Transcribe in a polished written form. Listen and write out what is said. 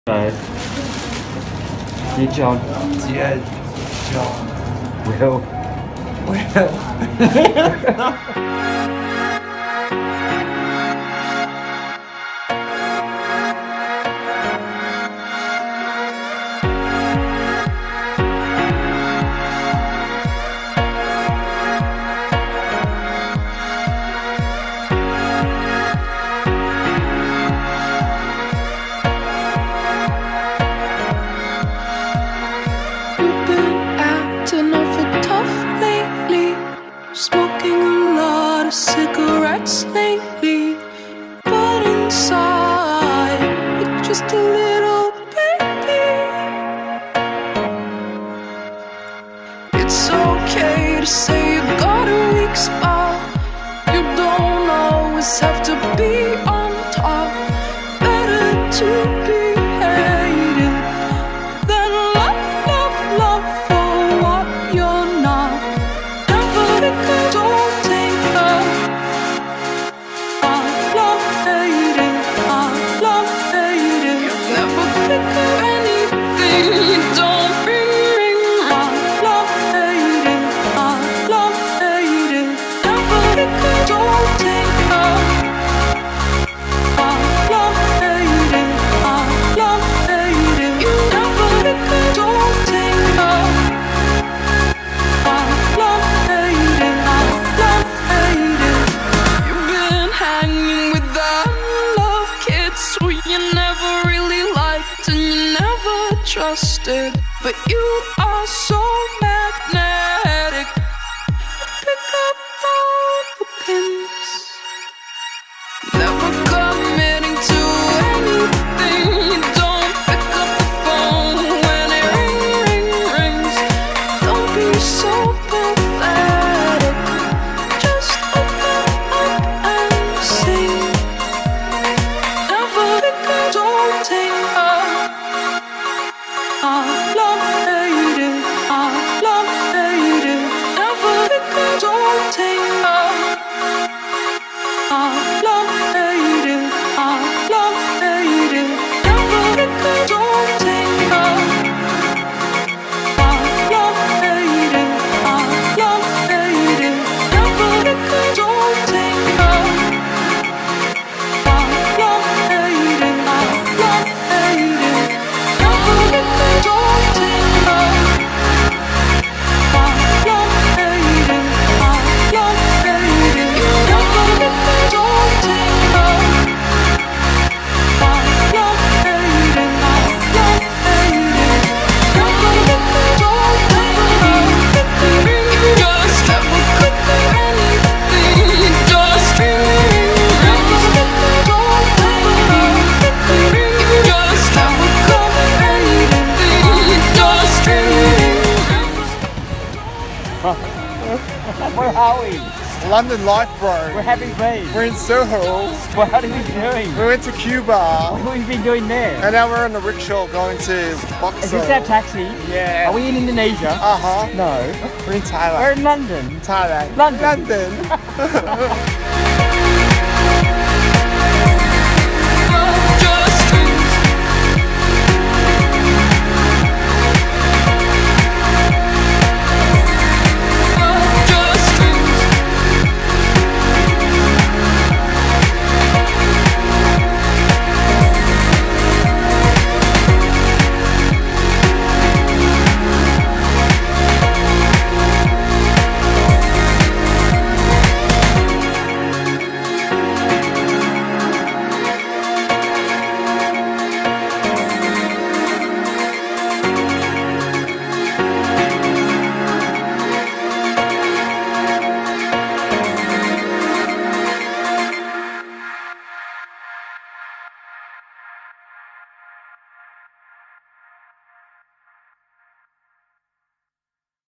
Rồi, Chị John. John. Will. Smoking a lot of cigarettes lately, but inside you're just a little baby. It's okay to say you got a weak spot. You don't always have to be on top. Better to be hated than love for what you're not. Don't take her. Our love faded, our love faded. You never pick up anything you don't ring. Our love faded, our love faded. Never pick her, don't take her. Our love faded, our love faded. You never pick her, don't take her. Our love faded, our love faded. You've been hanging with that love kids who you never really liked and you never trusted, but you are so magnetic. Pick up all the pins, never committing to anything. You don't pick up the phone when it rings. Don't be so pathetic. Just open up and sing. Never pick her, don't take her. Our love faded, our love faded. Never pick her, don't take her. Our love faded, our love faded. Never pick her, don't take her. Our love faded, our love faded. Never pick her, don't take her. Our love faded, our love faded. Never pick her, don't take her. Our love faded, our love faded. Never pick her, don't take her. Our love faded, our love faded. Never pick her, don't take her. You just never pick her anything. You just ring. Never pick her, don't take her. You just never cover anything. You just ring. Where are we? London life, bro. Where have we been? We're in Soho. What have we been doing? We went to Cuba. What have we been doing there? And now we're on the rickshaw going to Boxer. Is this our taxi? Yeah. Are we in Indonesia? Uh-huh. No. We're in Thailand. We're in London. Thailand. London. London.